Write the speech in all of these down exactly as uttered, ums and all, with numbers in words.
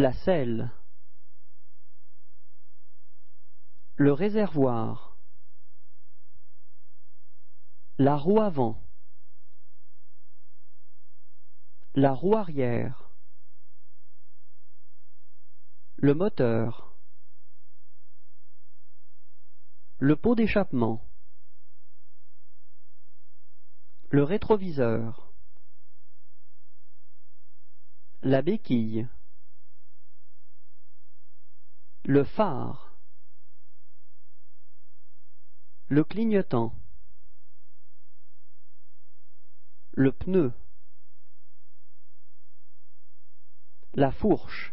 la selle, le réservoir, la roue avant, la roue arrière, le moteur, le pot d'échappement, le rétroviseur, la béquille, le phare, le clignotant, le pneu, la fourche,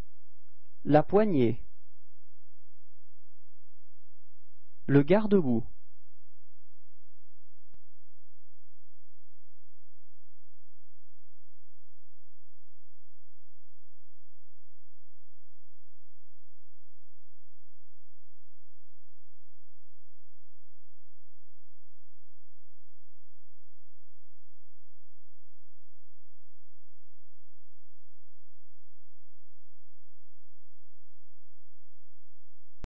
la poignée, le garde-boue,